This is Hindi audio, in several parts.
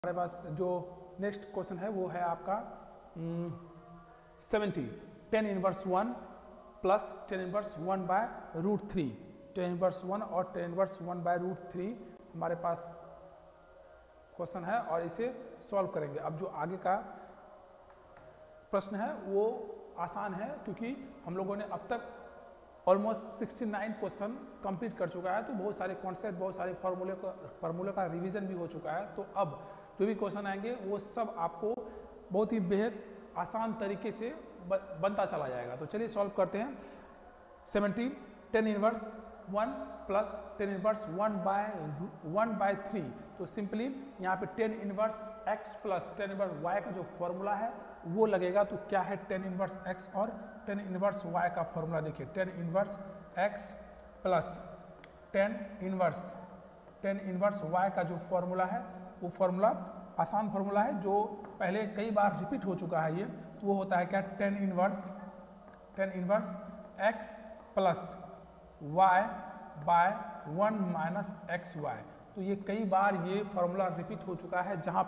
हमारे पास जो नेक्स्ट क्वेश्चन है वो है आपका 70 10 inverse 1 plus 10 inverse 1 by root 3 10 inverse 1 और 10 इनवर्स 1 बाय रूट 3 हमारे पास क्वेश्चन है और इसे सॉल्व करेंगे। अब जो आगे का प्रश्न है वो आसान है क्योंकि हम लोगों ने अब तक ऑलमोस्ट 69 क्वेश्चन कंप्लीट कर चुका है, तो बहुत सारे कॉन्सेप्ट बहुत सारे फार्मूले का रिवीजन भी हो चुका है। तो अब जो भी क्वेश्चन आएंगे वो सब आपको बहुत ही बेहद आसान तरीके से बनता चला जाएगा। तो चलिए सॉल्व करते हैं। 70 10 इनवर्स 1 प्लस 10 इनवर्स 1 बाय 3। तो सिंपली यहाँ पे 10 inverse x plus 10 inverse y का जो फॉर्मूला है वो लगेगा। तो क्या है 10 इनवर्स x और 10 इनवर्स y का फॉर्मूला देखिए, 10 inverse x plus 10 inverse y का जो फॉर्मूला है वो फॉर्मूला आसान फॉर्मूला है जो पहले कई बार रिपीट हो चुका है। ये तो वो होता है क्या 10 inverse x plus y by 1 minus x y. तो ये कई बार ये फॉर्मूला रिपीट हो चुका है जहाँ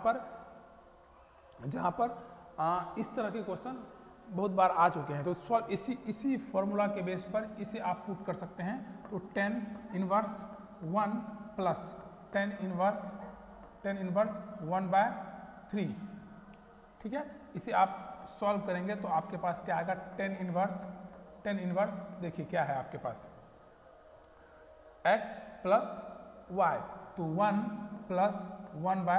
पर इस तरह के क्वेश्चन बहुत बार आ चुके हैं। तो सॉल्व इसी फॉर्मूला के बेस पर इसे आप पुट कर सकते हैं। तो 10 इनवर्स 1 प्लस 10 इनवर्स 1 बाय 3, ठीक है। इसे आप सॉल्व करेंगे तो आपके पास क्या आएगा 10 इनवर्स देखिए क्या है आपके पास x प्लस y। तो 1 plus 1 by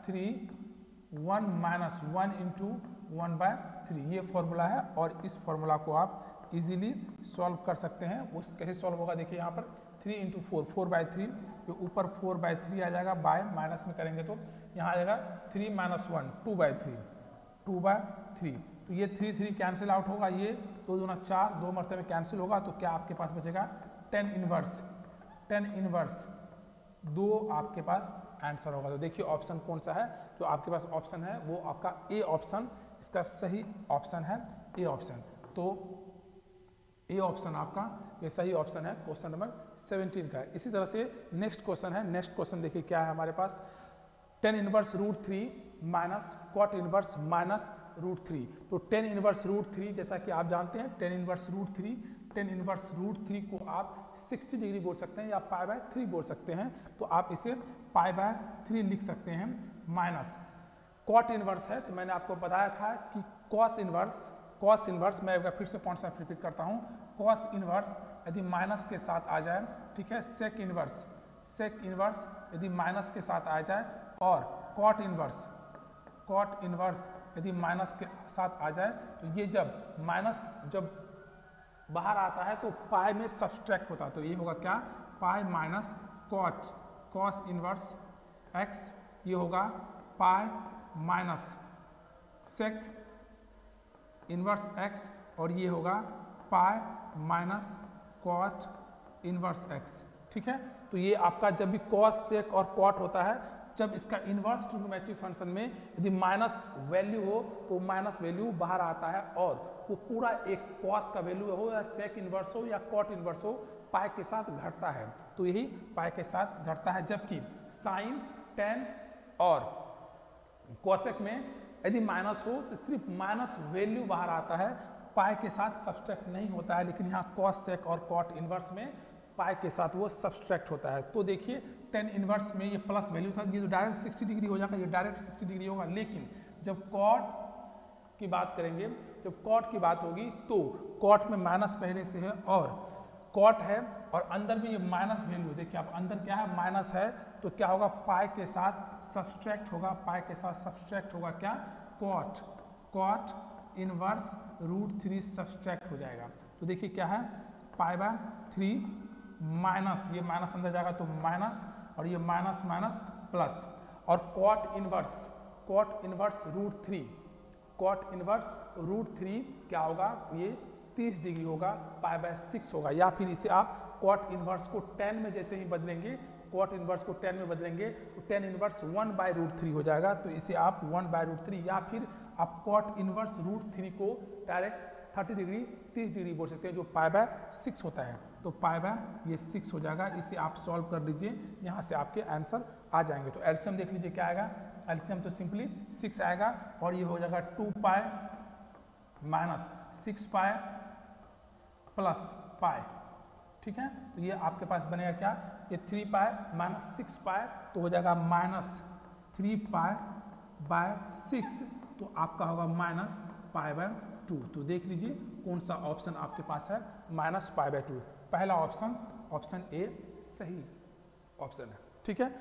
3 1 minus 1 into 1 by 3 ये फॉर्मूला है और इस फॉर्मूला को आप इजीली सॉल्व कर सकते हैं। वो कैसे सॉल्व होगा देखिए यहाँ पर 3 इंटू 4 बाय 3, ये ऊपर 4 बाय 3 आ जाएगा, बाय माइनस में करेंगे तो यहाँ आ जाएगा 3 माइनस 1 2 बाय 3। तो ये 3 कैंसिल आउट होगा, ये 2 दूना 4 2 मरतबे कैंसिल होगा। तो क्या आपके पास बचेगा 10 इनवर्स 2 आपके पास आंसर होगा। तो देखिए ऑप्शन कौन सा है, जो आपके पास ऑप्शन है वो आपका ए ऑप्शन इसका सही ऑप्शन है, ए ऑप्शन। तो ए ऑप्शन आपका ये सही ऑप्शन है क्वेश्चन नंबर 17 का। इसी तरह से नेक्स्ट क्वेश्चन है। नेक्स्ट क्वेश्चन देखिए क्या है हमारे पास 10 inverse root 3 minus cot inverse minus root 3। तो 10 इनवर्स रूट 3 जैसा कि आप जानते हैं 10 इनवर्स रूट 3 को आप 60 डिग्री बोल सकते हैं या पाई बाय 3 बोल सकते हैं। तो आप इसे पाई बाय 3 लिख सकते हैं, माइनस कॉट इनवर्स है। तो मैंने आपको बताया था कि कॉस इनवर्स मैं एक बार फिर से पॉइंट ऑफ रिपीट करता हूँ। कॉस इनवर्स यदि माइनस के साथ आ जाए, ठीक है, सेक इनवर्स यदि माइनस के साथ आ जाए और कॉट इनवर्स यदि माइनस के साथ आ जाए, तो ये जब माइनस बाहर आता है तो पाई में सब्सट्रैक्ट होता है। तो ये होगा क्या pi minus cos inverse x, ये होगा pi minus sec inverse x और ये होगा pi minus cot inverse x, ठीक है। तो ये आपका जब भी कॉस सेक और कॉट होता है, जब इसका इनवर्स ट्रिग्नोमेट्रिक फंक्शन में यदि माइनस वैल्यू हो तो माइनस वैल्यू बाहर आता है और वो पूरा एक कॉस का वैल्यू हो या सेक इनवर्स हो या कॉट इनवर्स हो पाई के साथ घटता है। तो यही पाई के साथ घटता है, जबकि साइन टेन और कॉसेक में यदि माइनस हो तो सिर्फ माइनस वैल्यू बाहर आता है, पाई के साथ सब्सट्रैक्ट नहीं होता है। लेकिन यहाँ कॉस सेक और कॉट इनवर्स में पाई के साथ वो सब्सट्रैक्ट होता है। तो देखिए 10 इनवर्स में ये प्लस वैल्यू था, ये तो डायरेक्ट 60 डिग्री हो जाएगा, ये डायरेक्ट 60 डिग्री होगा। लेकिन जब कॉट की बात करेंगे, जब कॉट की बात होगी तो कॉट में माइनस पहले से है और कॉट है और अंदर में ये माइनस वैल्यू देखिए आप अंदर क्या है माइनस है, तो क्या होगा पाई के साथ सब्सट्रैक्ट होगा, क्या कॉट इनवर्स रूट 3 सब्सट्रैक्ट हो जाएगा। तो देखिए क्या है पाई बाय 3 माइनस, ये माइनस अंदर जाएगा तो माइनस और ये माइनस प्लस और कॉट इनवर्स रूट 3 क्या होगा, ये 30 डिग्री होगा, पाई बाय 6 होगा। या फिर इसे आप कॉट इनवर्स को 10 में जैसे ही बदलेंगे, तो 10 इनवर्स 1 बाय रूट 3 हो जाएगा। तो इसे आप 1 बाय रूट 3 या फिर आप कॉट इनवर्स रूट 3 को डायरेक्ट 30 डिग्री 30 डिग्री बोल सकते हैं, जो पाई बाय 6 होता है। तो पाई बाय ये 6 हो जाएगा। इसे आप सॉल्व कर लीजिए, यहाँ से आपके आंसर आ जाएंगे। तो एलसीएम देख लीजिए क्या आएगा एलसीएम तो सिंपली 6 आएगा और ये हो जाएगा 2 pi minus 6 pi plus pi, ठीक है। तो ये आपके पास बनेगा क्या, ये 3 पाई माइनस 6 पाई तो हो जाएगा माइनस 3 पाई बाय 6, तो आपका होगा माइनस पाई बाय 2। तो देख लीजिए कौन सा ऑप्शन आपके पास है, माइनस पाई बाय 2। पहला ऑप्शन, ऑप्शन ए सही ऑप्शन है, ठीक है।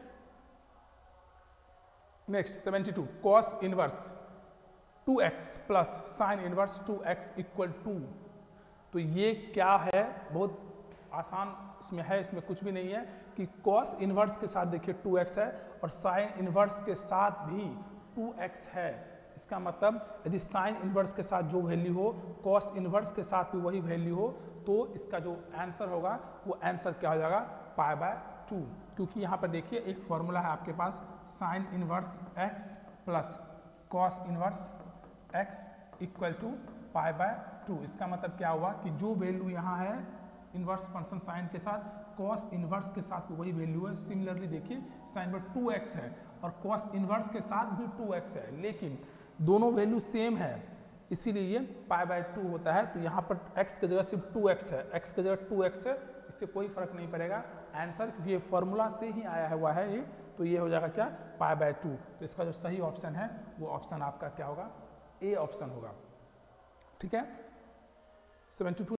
Next 72, cos inverse 2x plus sine inverse 2x equal 2। तो ये क्या है, बहुत आसान इसमें है, इसमें कुछ भी नहीं है कि कॉस इनवर्स के साथ देखिए 2x है और साइन इनवर्स के साथ भी 2x है। इसका मतलब यदि साइन इनवर्स के साथ जो वैल्यू हो, कॉस इनवर्स के साथ भी वही वैल्यू हो, तो इसका जो आंसर होगा वो आंसर क्या हो जाएगा, पाई बाय 2। क्योंकि यहाँ पर देखिए एक फॉर्मूला है आपके पास, sine inverse x plus cos inverse x equal to pi by 2। इसका मतलब क्या हुआ कि जो वैल्यू यहाँ है इनवर्स फंक्शन साइन के साथ, कॉस इनवर्स के साथ वही वैल्यू है। सिमिलरली देखिए साइन पर 2x है और कॉस इनवर्स के साथ भी 2x है, लेकिन दोनों वैल्यू सेम है, इसीलिए ये पाई बाय 2 होता है। तो यहाँ पर x की जगह सिर्फ 2x है, x की जगह 2x है, इससे कोई फर्क नहीं पड़ेगा आंसर, क्योंकि ये फॉर्मूला से ही आया हुआ है ये। तो ये हो जाएगा क्या, पाई बाय 2। तो इसका जो सही ऑप्शन है वो ऑप्शन आपका क्या होगा, ए ऑप्शन होगा, ठीक है। 72